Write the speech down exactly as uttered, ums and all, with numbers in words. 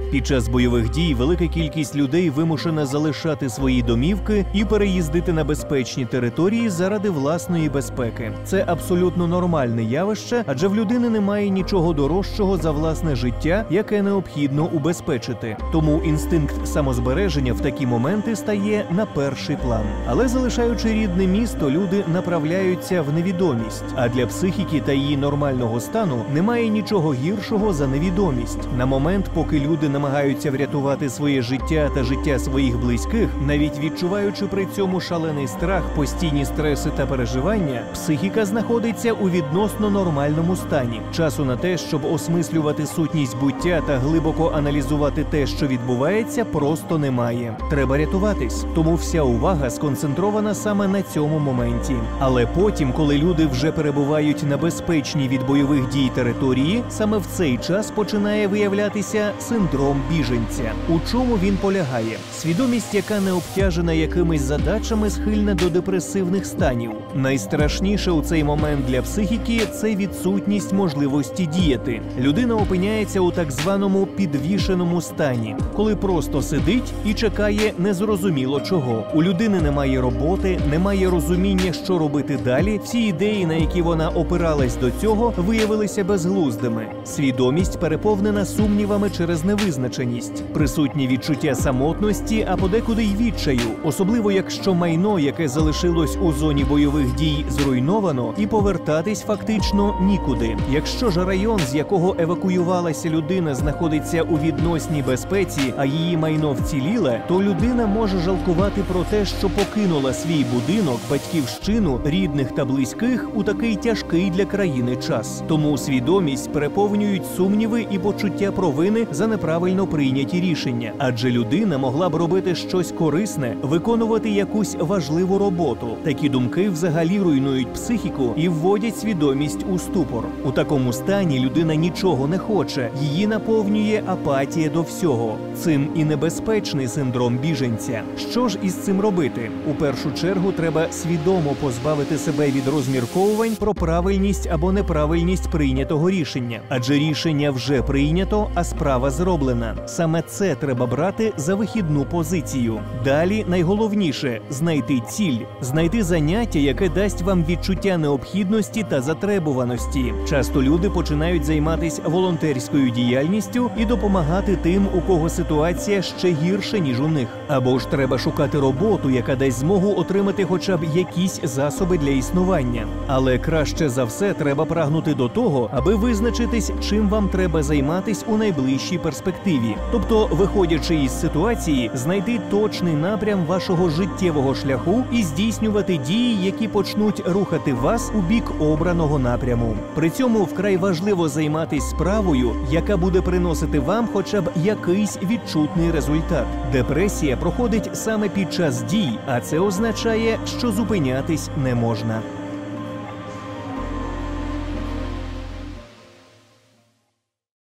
Під час бойових дій велика кількість людей вимушена залишати свої домівки і переїздити на безпечні території заради власної безпеки. Це абсолютно нормальне явище, адже в людини немає нічого дорожчого за власне життя, яке необхідно убезпечити. Тому інстинкт самозбереження в такі моменти стає на перший план. Але залишаючи рідне місто, люди направляються в невідомість. А для психіки та її нормального стану немає нічого гіршого за невідомість. На момент, поки люди намагаються врятувати своє життя та життя своїх близьких, навіть відчуваючи при цьому шалений страх, постійні стреси та переживання, психіка знаходиться у відносно нормальному стані. Часу на те, щоб осмислювати сутність буття та глибоко аналізувати те, що відбувається, просто немає. Треба рятуватись. Тому вся увага сконцентрована саме на цьому моменті. Але потім, коли люди вже перебувають на безпечній від бойових дій території, саме в цей час починає виявлятися синдром біженця. У чому він полягає? Свідомість, яка не обтяжена якимись задачами, схильна до депресивних станів. Найстрашніше у цей момент для психіки – це відсутність можливості діяти. Людина опиняється у так званому підвішеному стані, коли просто сидить і чекає незрозуміло чого. У людини немає роботи, немає розуміння, що робити далі. Всі ідеї, на які вона опиралась до цього, виявилися безглуздими. Свідомість переповнена сумнівами через невизначеність. Присутнє відчуття самотності, а подекуди й відчаю. Особливо, якщо майно, яке залишилось у зоні бойових дій, зруйновано, і повертатись фактично нікуди. Якщо ж район, з якого евакуювалася людина, знаходиться у відносній безпеці, а її майно вціліле, то людина може жалкувати про те, що покинула свій будинок, батьківщину, рідних та близьких у такий тяжкий для країни час. Тому свідомість переповнюють сумніви і почуття провини за неправильно прийняті рішення. Адже людина могла б робити щось корисне, виконувати якусь важливу роботу. Такі думки взагалі руйнують психіку і вводять свідомість у ступор. У такому стані людина нічого не хоче, її наповнює апатія до всього. Цим і небезпечний синдром біженця. Що ж із цим робити? У першу чергу треба свідомо позбавити себе від розмірковувань про правильність або неправильність прийнятого рішення. Адже рішення вже прийнято, а справа зроблена. Саме це треба брати за вихідну позицію. Далі найголовніше – знайти ціль, знайти заняття, яке дасть вам відчуття необхідності та затребуваності. Часто люди починають займатися волонтерською діяльністю і допомагати тим, у кого ситуація ще гірша, ніж у них. Або ж треба шукати роботу, яка дасть змогу отримати хоча б якісь засоби для існування. Але краще за все треба прагнути до того, аби визначитись, чим вам треба займатись у найближчій перспективі. Тобто, виходячи із ситуації, знайти точний напрям вашого життєвого шляху і здійснювати дії, які почнуть рухати вас у бік обраного напряму. При цьому вкрай важливо займатися справою, яка буде приносити вам хоча б якийсь відчутний результат. Депресія проходить саме під час дій, а це означає, що зупинятись не можна.